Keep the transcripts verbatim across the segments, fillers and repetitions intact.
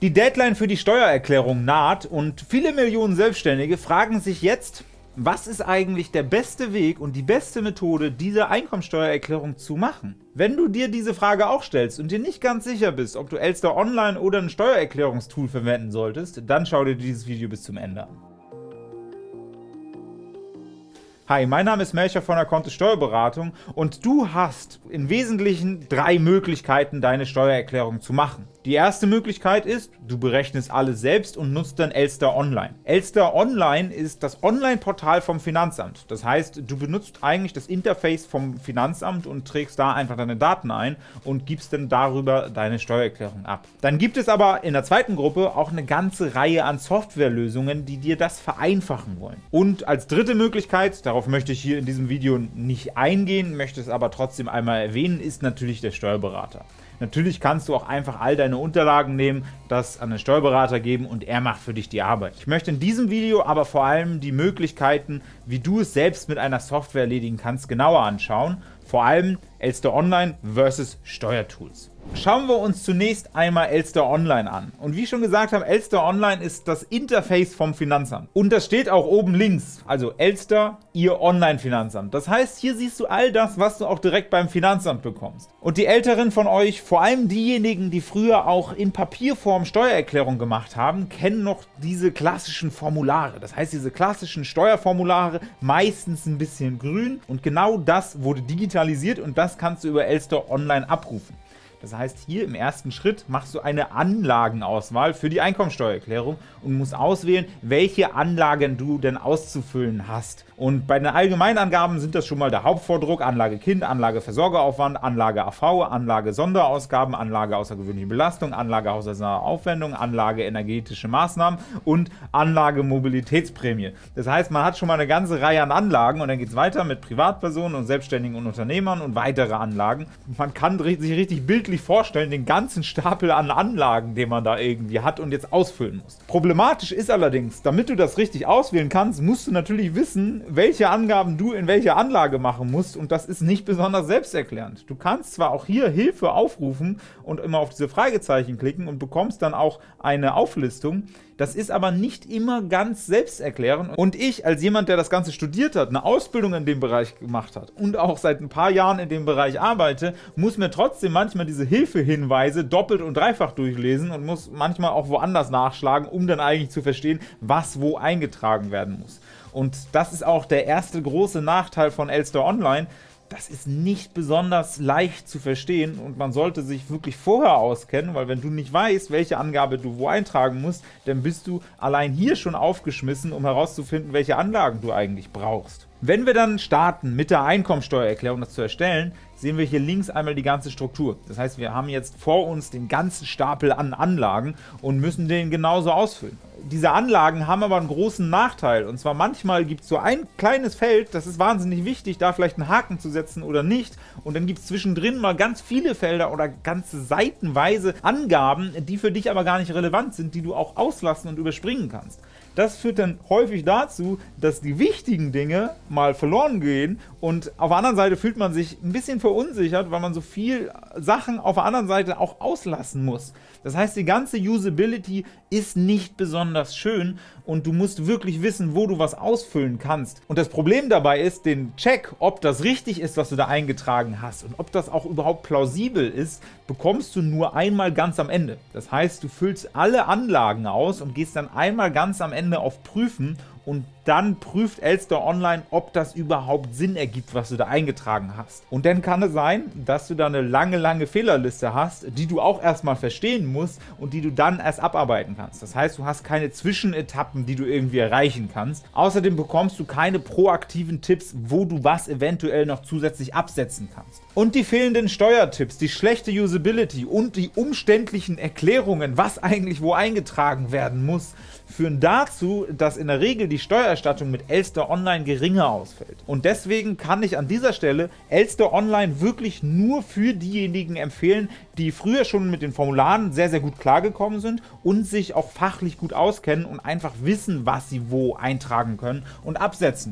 Die Deadline für die Steuererklärung naht und viele Millionen Selbstständige fragen sich jetzt, was ist eigentlich der beste Weg und die beste Methode, diese Einkommensteuererklärung zu machen? Wenn du dir diese Frage auch stellst und dir nicht ganz sicher bist, ob du Elster Online oder ein Steuererklärungstool verwenden solltest, dann schau dir dieses Video bis zum Ende an. Hi, mein Name ist Melcher von der Kontist Steuerberatung und du hast im Wesentlichen drei Möglichkeiten, deine Steuererklärung zu machen. Die erste Möglichkeit ist, du berechnest alles selbst und nutzt dann Elster Online. Elster Online ist das Online-Portal vom Finanzamt. Das heißt, du benutzt eigentlich das Interface vom Finanzamt und trägst da einfach deine Daten ein und gibst dann darüber deine Steuererklärung ab. Dann gibt es aber in der zweiten Gruppe auch eine ganze Reihe an Softwarelösungen, die dir das vereinfachen wollen. Und als dritte Möglichkeit, darauf möchte ich hier in diesem Video nicht eingehen, möchte es aber trotzdem einmal erwähnen, ist natürlich der Steuerberater. Natürlich kannst du auch einfach all deine Unterlagen nehmen, das an den Steuerberater geben und er macht für dich die Arbeit. Ich möchte in diesem Video aber vor allem die Möglichkeiten, wie du es selbst mit einer Software erledigen kannst, genauer anschauen. Vor allem Elster Online versus Steuertools. Schauen wir uns zunächst einmal Elster Online an. Und wie ich schon gesagt habe, Elster Online ist das Interface vom Finanzamt. Und das steht auch oben links, also Elster, ihr Online-Finanzamt. Das heißt, hier siehst du all das, was du auch direkt beim Finanzamt bekommst. Und die Älteren von euch, vor allem diejenigen, die früher auch in Papierform Steuererklärung gemacht haben, kennen noch diese klassischen Formulare. Das heißt, diese klassischen Steuerformulare, meistens ein bisschen grün. Und genau das wurde digitalisiert und das kannst du über Elster Online abrufen. Das heißt, hier im ersten Schritt machst du eine Anlagenauswahl für die Einkommensteuererklärung und musst auswählen, welche Anlagen du denn auszufüllen hast. Und bei den Allgemeinangaben sind das schon mal der Hauptvordruck, Anlage Kind, Anlage Versorgeraufwand, Anlage A V, Anlage Sonderausgaben, Anlage außergewöhnliche Belastung, Anlage haushaltsnahe Aufwendung, Anlage energetische Maßnahmen und Anlage Mobilitätsprämie. Das heißt, man hat schon mal eine ganze Reihe an Anlagen und dann geht es weiter mit Privatpersonen und Selbstständigen und Unternehmern und weitere Anlagen. Man kann sich richtig bildlich vorstellen, den ganzen Stapel an Anlagen, den man da irgendwie hat und jetzt ausfüllen muss. Problematisch ist allerdings, damit du das richtig auswählen kannst, musst du natürlich wissen, welche Angaben du in welcher Anlage machen musst und das ist nicht besonders selbsterklärend. Du kannst zwar auch hier Hilfe aufrufen und immer auf diese Fragezeichen klicken und bekommst dann auch eine Auflistung, das ist aber nicht immer ganz selbsterklärend und ich als jemand, der das Ganze studiert hat, eine Ausbildung in dem Bereich gemacht hat und auch seit ein paar Jahren in dem Bereich arbeite, muss mir trotzdem manchmal diese Hilfehinweise doppelt und dreifach durchlesen und muss manchmal auch woanders nachschlagen, um dann eigentlich zu verstehen, was wo eingetragen werden muss. Und das ist auch der erste große Nachteil von Elster Online. Das ist nicht besonders leicht zu verstehen und man sollte sich wirklich vorher auskennen, weil wenn du nicht weißt, welche Angabe du wo eintragen musst, dann bist du allein hier schon aufgeschmissen, um herauszufinden, welche Anlagen du eigentlich brauchst. Wenn wir dann starten, mit der Einkommensteuererklärung das zu erstellen, sehen wir hier links einmal die ganze Struktur. Das heißt, wir haben jetzt vor uns den ganzen Stapel an Anlagen und müssen den genauso ausfüllen. Diese Anlagen haben aber einen großen Nachteil und zwar manchmal gibt es so ein kleines Feld, das ist wahnsinnig wichtig, da vielleicht einen Haken zu setzen oder nicht und dann gibt es zwischendrin mal ganz viele Felder oder ganze seitenweise Angaben, die für dich aber gar nicht relevant sind, die du auch auslassen und überspringen kannst. Das führt dann häufig dazu, dass die wichtigen Dinge mal verloren gehen und auf der anderen Seite fühlt man sich ein bisschen verunsichert, weil man so viel Sachen auf der anderen Seite auch auslassen muss. Das heißt, die ganze Usability ist nicht besonders schön und du musst wirklich wissen, wo du was ausfüllen kannst. Und das Problem dabei ist, den Check, ob das richtig ist, was du da eingetragen hast und ob das auch überhaupt plausibel ist, bekommst du nur einmal ganz am Ende. Das heißt, du füllst alle Anlagen aus und gehst dann einmal ganz am Ende auf Prüfen und dann prüft Elster Online, ob das überhaupt Sinn ergibt, was du da eingetragen hast. Und dann kann es sein, dass du da eine lange, lange Fehlerliste hast, die du auch erstmal verstehen musst und die du dann erst abarbeiten kannst. Das heißt, du hast keine Zwischenetappen, die du irgendwie erreichen kannst. Außerdem bekommst du keine proaktiven Tipps, wo du was eventuell noch zusätzlich absetzen kannst. Und die fehlenden Steuertipps, die schlechte Usability und die umständlichen Erklärungen, was eigentlich wo eingetragen werden muss, führen dazu, dass in der Regel die Steuererstattung mit Elster Online geringer ausfällt. Und deswegen kann ich an dieser Stelle Elster Online wirklich nur für diejenigen empfehlen, die früher schon mit den Formularen sehr, sehr gut klargekommen sind und sich auch fachlich gut auskennen und einfach wissen, was sie wo eintragen können und absetzen können.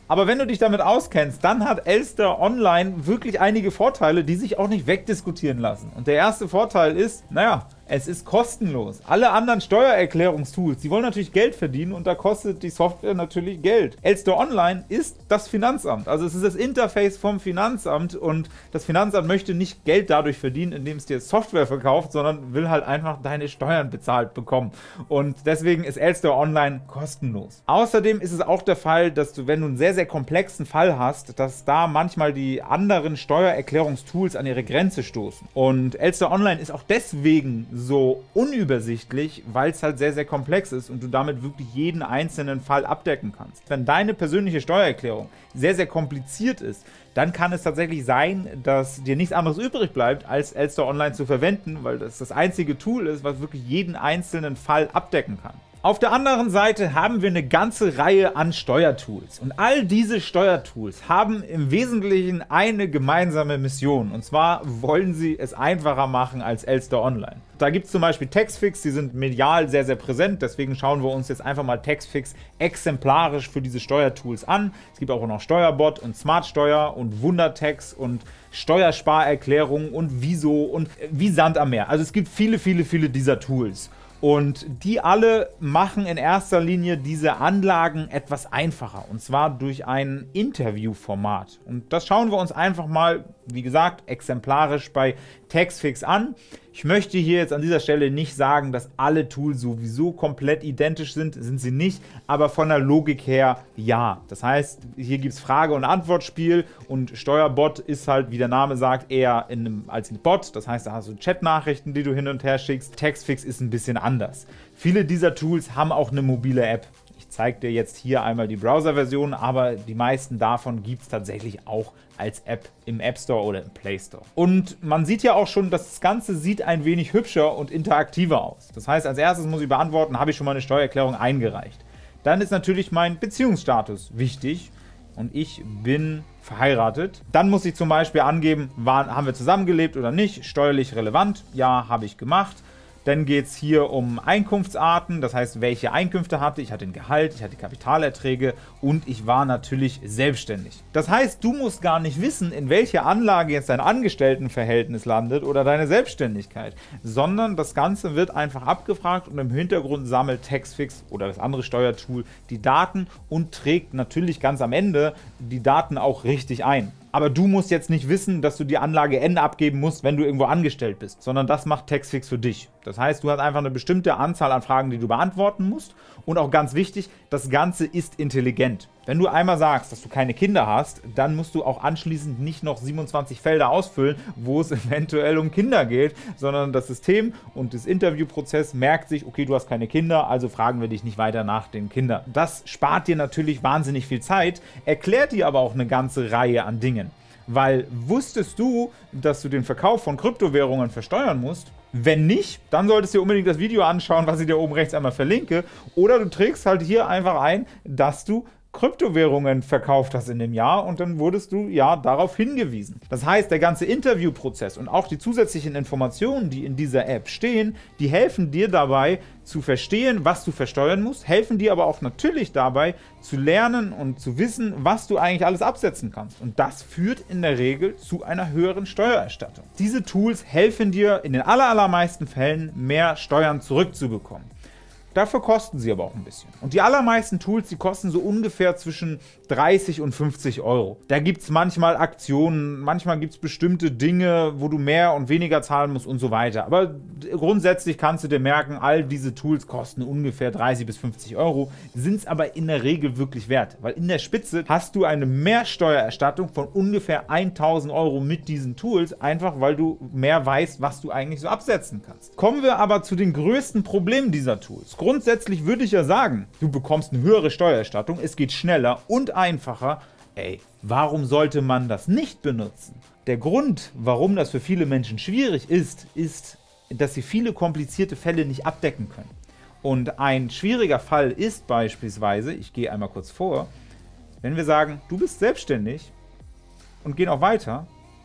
Aber wenn du dich damit auskennst, dann hat Elster Online wirklich einige Vorteile, die sich auch nicht wegdiskutieren lassen. Und der erste Vorteil ist, naja, es ist kostenlos. Alle anderen Steuererklärungstools, die wollen natürlich Geld verdienen und da kostet die Software natürlich Geld. Elster Online ist das Finanzamt, also es ist das Interface vom Finanzamt und das Finanzamt möchte nicht Geld dadurch verdienen, indem es dir Software verkauft, sondern will halt einfach deine Steuern bezahlt bekommen. Und deswegen ist Elster Online kostenlos. Außerdem ist es auch der Fall, dass du, wenn du einen sehr, sehr komplexen Fall hast, dass da manchmal die anderen Steuererklärungstools an ihre Grenze stoßen. Und Elster Online ist auch deswegen so unübersichtlich, weil es halt sehr, sehr komplex ist und du damit wirklich jeden einzelnen Fall abdecken kannst. Wenn deine persönliche Steuererklärung sehr, sehr kompliziert ist, dann kann es tatsächlich sein, dass dir nichts anderes übrig bleibt, als Elster Online zu verwenden, weil das das einzige Tool ist, was wirklich jeden einzelnen Fall abdecken kann. Auf der anderen Seite haben wir eine ganze Reihe an Steuertools und all diese Steuertools haben im Wesentlichen eine gemeinsame Mission und zwar wollen sie es einfacher machen als Elster Online. Da gibt es zum Beispiel Taxfix, die sind medial sehr, sehr präsent, deswegen schauen wir uns jetzt einfach mal Taxfix exemplarisch für diese Steuertools an. Es gibt auch noch Steuerbot und Smartsteuer und Wundertax und Steuersparerklärung und Wieso und wie Sand am Meer. Also es gibt viele, viele, viele dieser Tools. Und die alle machen in erster Linie diese Anlagen etwas einfacher, und zwar durch ein Interviewformat. Und das schauen wir uns einfach mal, wie gesagt, exemplarisch bei Taxfix an. Ich möchte hier jetzt an dieser Stelle nicht sagen, dass alle Tools sowieso komplett identisch sind, sind sie nicht, aber von der Logik her ja. Das heißt, hier gibt es Frage- und Antwortspiel und Steuerbot ist halt, wie der Name sagt, eher in einem, als ein Bot. Das heißt, da hast du Chatnachrichten, die du hin und her schickst. Taxfix ist ein bisschen anders. Viele dieser Tools haben auch eine mobile App. Ich zeige dir jetzt hier einmal die Browser-Version, aber die meisten davon gibt es tatsächlich auch als App im App Store oder im Play Store. Und man sieht ja auch schon, dass das Ganze sieht ein wenig hübscher und interaktiver aus. Das heißt, als erstes muss ich beantworten, habe ich schon meine Steuererklärung eingereicht. Dann ist natürlich mein Beziehungsstatus wichtig und ich bin verheiratet. Dann muss ich zum Beispiel angeben, waren, haben wir zusammengelebt oder nicht, steuerlich relevant, ja, habe ich gemacht. Dann geht es hier um Einkunftsarten, das heißt, welche Einkünfte hatte ich. Ich hatte ein Gehalt, ich hatte Kapitalerträge und ich war natürlich selbstständig. Das heißt, du musst gar nicht wissen, in welcher Anlage jetzt dein Angestelltenverhältnis landet oder deine Selbstständigkeit, sondern das Ganze wird einfach abgefragt und im Hintergrund sammelt Taxfix oder das andere Steuertool die Daten und trägt natürlich ganz am Ende die Daten auch richtig ein. Aber du musst jetzt nicht wissen, dass du die Anlage N abgeben musst, wenn du irgendwo angestellt bist, sondern das macht Taxfix für dich. Das heißt, du hast einfach eine bestimmte Anzahl an Fragen, die du beantworten musst. Und auch ganz wichtig, das Ganze ist intelligent. Wenn du einmal sagst, dass du keine Kinder hast, dann musst du auch anschließend nicht noch siebenundzwanzig Felder ausfüllen, wo es eventuell um Kinder geht, sondern das System und das Interviewprozess merkt sich, okay, du hast keine Kinder, also fragen wir dich nicht weiter nach den Kindern. Das spart dir natürlich wahnsinnig viel Zeit, erklärt dir aber auch eine ganze Reihe an Dingen. Weil wusstest du, dass du den Verkauf von Kryptowährungen versteuern musst? Wenn nicht, dann solltest du dir unbedingt das Video anschauen, was ich dir oben rechts einmal verlinke. Oder du trägst halt hier einfach ein, dass du Kryptowährungen verkauft hast in dem Jahr und dann wurdest du ja darauf hingewiesen. Das heißt, der ganze Interviewprozess und auch die zusätzlichen Informationen, die in dieser App stehen, die helfen dir dabei zu verstehen, was du versteuern musst, helfen dir aber auch natürlich dabei zu lernen und zu wissen, was du eigentlich alles absetzen kannst. Und das führt in der Regel zu einer höheren Steuererstattung. Diese Tools helfen dir in den allermeisten Fällen, mehr Steuern zurückzubekommen. Dafür kosten sie aber auch ein bisschen. Und die allermeisten Tools, die kosten so ungefähr zwischen dreißig und fünfzig Euro. Da gibt es manchmal Aktionen, manchmal gibt es bestimmte Dinge, wo du mehr und weniger zahlen musst und so weiter. Aber grundsätzlich kannst du dir merken, all diese Tools kosten ungefähr dreißig bis fünfzig Euro, sind es aber in der Regel wirklich wert. Weil in der Spitze hast du eine Mehrsteuererstattung von ungefähr tausend Euro mit diesen Tools, einfach weil du mehr weißt, was du eigentlich so absetzen kannst. Kommen wir aber zu den größten Problemen dieser Tools. Grundsätzlich würde ich ja sagen, du bekommst eine höhere Steuererstattung, es geht schneller und einfacher. Ey, warum sollte man das nicht benutzen? Der Grund, warum das für viele Menschen schwierig ist, ist, dass sie viele komplizierte Fälle nicht abdecken können. Und ein schwieriger Fall ist beispielsweise, ich gehe einmal kurz vor, wenn wir sagen, du bist selbstständig und gehen auch weiter,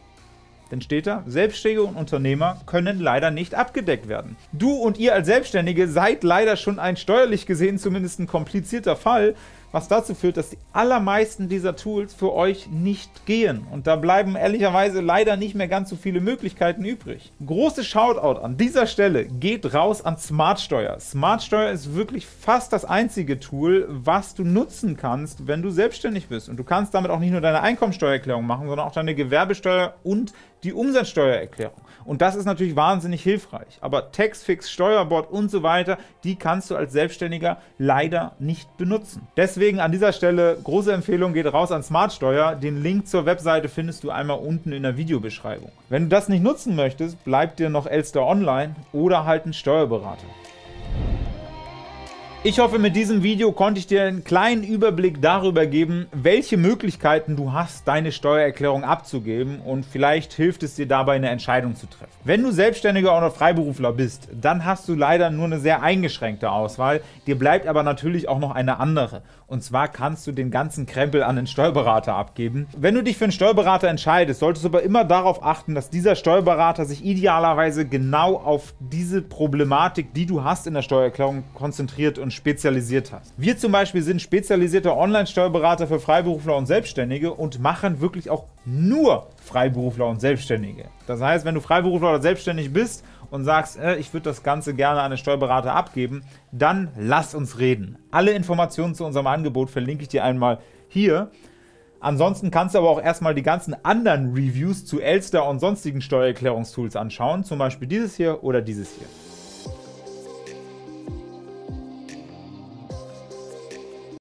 dann steht da, Selbstständige und Unternehmer können leider nicht abgedeckt werden. Du und ihr als Selbstständige seid leider schon ein steuerlich gesehen zumindest ein komplizierter Fall, was dazu führt, dass die allermeisten dieser Tools für euch nicht gehen. Und da bleiben ehrlicherweise leider nicht mehr ganz so viele Möglichkeiten übrig. Großes Shoutout an dieser Stelle geht raus an Smartsteuer. Smartsteuer ist wirklich fast das einzige Tool, was du nutzen kannst, wenn du selbstständig bist. Und du kannst damit auch nicht nur deine Einkommensteuererklärung machen, sondern auch deine Gewerbesteuer und die Umsatzsteuererklärung. Und das ist natürlich wahnsinnig hilfreich. Aber Taxfix, Steuerbot und so weiter, die kannst du als Selbstständiger leider nicht benutzen. Deswegen an dieser Stelle große Empfehlung, geht raus an Smartsteuer. Den Link zur Webseite findest du einmal unten in der Videobeschreibung. Wenn du das nicht nutzen möchtest, bleibt dir noch Elster Online oder halt ein Steuerberater. Ich hoffe, mit diesem Video konnte ich dir einen kleinen Überblick darüber geben, welche Möglichkeiten du hast, deine Steuererklärung abzugeben, und vielleicht hilft es dir dabei, eine Entscheidung zu treffen. Wenn du Selbstständiger oder Freiberufler bist, dann hast du leider nur eine sehr eingeschränkte Auswahl. Dir bleibt aber natürlich auch noch eine andere. Und zwar kannst du den ganzen Krempel an den Steuerberater abgeben. Wenn du dich für einen Steuerberater entscheidest, solltest du aber immer darauf achten, dass dieser Steuerberater sich idealerweise genau auf diese Problematik, die du hast in der Steuererklärung, konzentriert und spezialisiert hast. Wir zum Beispiel sind spezialisierter Online-Steuerberater für Freiberufler und Selbstständige und machen wirklich auch nur Freiberufler und Selbstständige. Das heißt, wenn du Freiberufler oder selbstständig bist und sagst, äh, ich würde das Ganze gerne an einen Steuerberater abgeben, dann lass uns reden. Alle Informationen zu unserem Angebot verlinke ich dir einmal hier. Ansonsten kannst du aber auch erstmal die ganzen anderen Reviews zu Elster und sonstigen Steuererklärungstools anschauen, zum Beispiel dieses hier oder dieses hier.